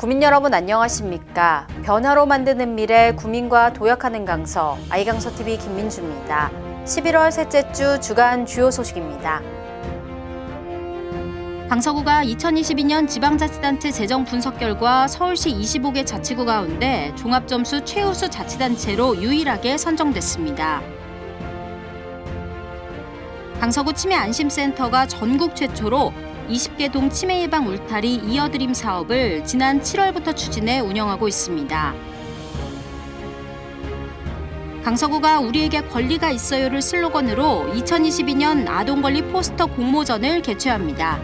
국민 여러분 안녕하십니까? 변화로 만드는 미래 국민과 도약하는 강서 i강서TV 김민주입니다. 11월 셋째 주 주간 주요 소식입니다. 강서구가 2022년 지방자치단체 재정 분석 결과 서울시 25개 자치구 가운데 종합점수 최우수 자치단체로 유일하게 선정됐습니다. 강서구 치매안심센터가 전국 최초로 20개 동 치매 예방 울타리 이어드림 사업을 지난 7월부터 추진해 운영하고 있습니다. 강서구가 우리에게 권리가 있어요를 슬로건으로 2022년 아동권리 포스터 공모전을 개최합니다.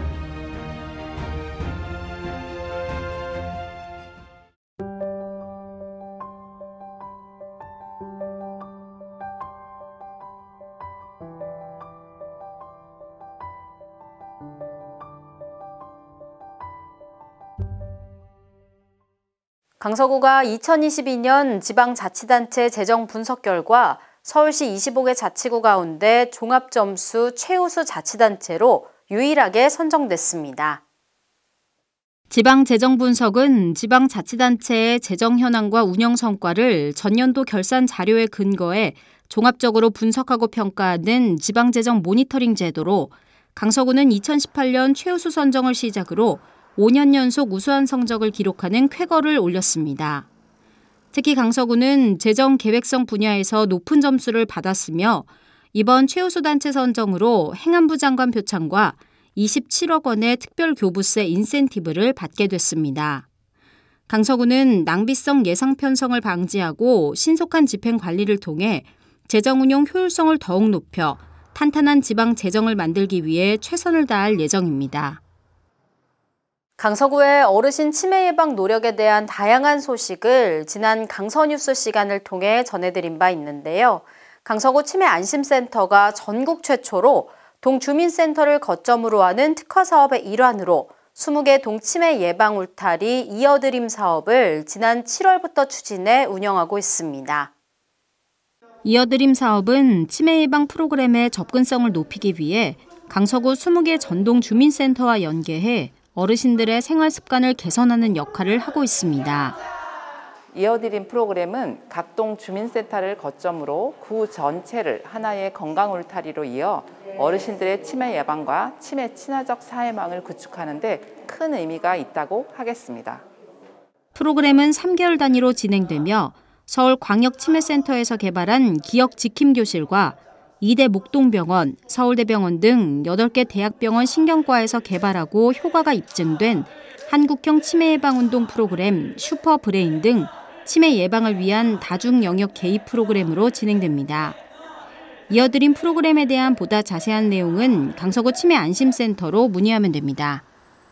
강서구가 2022년 지방자치단체 재정 분석 결과 서울시 25개 자치구 가운데 종합점수 최우수 자치단체로 유일하게 선정됐습니다. 지방재정 분석은 지방자치단체의 재정 현황과 운영 성과를 전년도 결산 자료에 근거해 종합적으로 분석하고 평가하는 지방재정 모니터링 제도로 강서구는 2018년 최우수 선정을 시작으로 5년 연속 우수한 성적을 기록하는 쾌거를 올렸습니다. 특히 강서구는 재정 계획성 분야에서 높은 점수를 받았으며 이번 최우수 단체 선정으로 행안부 장관 표창과 27억 원의 특별교부세 인센티브를 받게 됐습니다. 강서구는 낭비성 예상 편성을 방지하고 신속한 집행 관리를 통해 재정 운용 효율성을 더욱 높여 탄탄한 지방 재정을 만들기 위해 최선을 다할 예정입니다. 강서구의 어르신 치매 예방 노력에 대한 다양한 소식을 지난 강서뉴스 시간을 통해 전해드린 바 있는데요. 강서구 치매안심센터가 전국 최초로 동주민센터를 거점으로 하는 특화 사업의 일환으로 20개 동치매 예방 울타리 이어드림 사업을 지난 7월부터 추진해 운영하고 있습니다. 이어드림 사업은 치매 예방 프로그램의 접근성을 높이기 위해 강서구 20개 전동 주민센터와 연계해 어르신들의 생활 습관을 개선하는 역할을 하고 있습니다. 이어드림 프로그램은 각동 주민센터를 거점으로 구 전체를 하나의 건강 울타리로 이어 어르신들의 치매 예방과 치매 친화적 사회망을 구축하는 데 큰 의미가 있다고 하겠습니다. 프로그램은 3개월 단위로 진행되며 서울광역치매센터에서 개발한 기억지킴교실과 2대 목동병원, 서울대병원 등 8개 대학병원 신경과에서 개발하고 효과가 입증된 한국형 치매 예방운동 프로그램 슈퍼브레인 등 치매 예방을 위한 다중 영역 개입 프로그램으로 진행됩니다. 이어드림 프로그램에 대한 보다 자세한 내용은 강서구 치매안심센터로 문의하면 됩니다.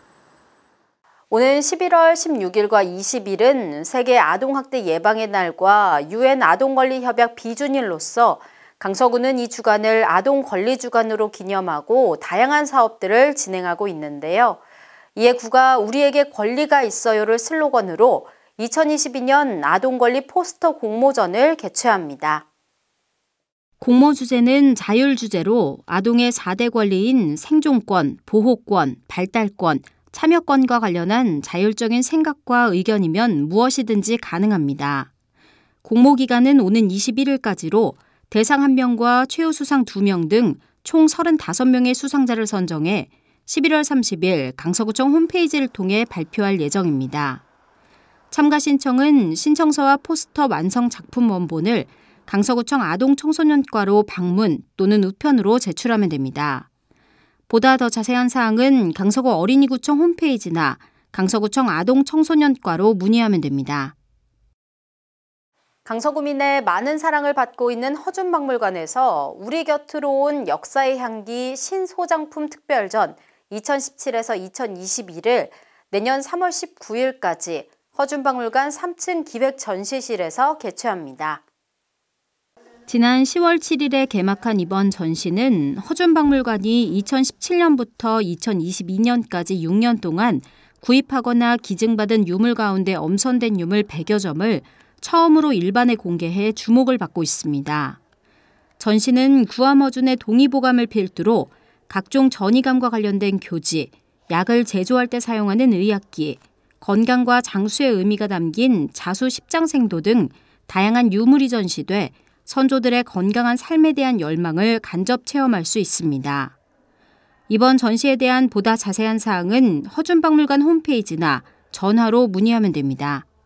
오는 11월 16일과 20일은 세계 아동학대 예방의 날과 UN 아동권리협약 비준일로서 강서구는 이 주간을 아동권리주간으로 기념하고 다양한 사업들을 진행하고 있는데요. 이에 구가 우리에게 권리가 있어요를 슬로건으로 2022년 아동권리 포스터 공모전을 개최합니다. 공모 주제는 자율 주제로 아동의 4대 권리인 생존권, 보호권, 발달권, 참여권과 관련한 자율적인 생각과 의견이면 무엇이든지 가능합니다. 공모 기간은 오는 21일까지로 대상 1명과 최우수상 2명 등 총 35명의 수상자를 선정해 11월 30일 강서구청 홈페이지를 통해 발표할 예정입니다. 참가 신청은 신청서와 포스터 완성 작품 원본을 강서구청 아동청소년과로 방문 또는 우편으로 제출하면 됩니다. 보다 더 자세한 사항은 강서구 어린이구청 홈페이지나 강서구청 아동청소년과로 문의하면 됩니다. 강서구민의 많은 사랑을 받고 있는 허준박물관에서 우리 곁으로 온 역사의 향기 신소장품 특별전 2017에서 2021을 내년 3월 19일까지 허준박물관 3층 기획 전시실에서 개최합니다. 지난 10월 7일에 개막한 이번 전시는 허준박물관이 2017년부터 2022년까지 6년 동안 구입하거나 기증받은 유물 가운데 엄선된 유물 100여 점을 처음으로 일반에 공개해 주목을 받고 있습니다. 전시는 구암어준의 동의보감을 필두로 각종 전이감과 관련된 교지, 약을 제조할 때 사용하는 의약기, 건강과 장수의 의미가 담긴 자수 십장생도 등 다양한 유물이 전시돼 선조들의 건강한 삶에 대한 열망을 간접 체험할 수 있습니다. 이번 전시에 대한 보다 자세한 사항은 허준박물관 홈페이지나 전화로 문의하면 됩니다.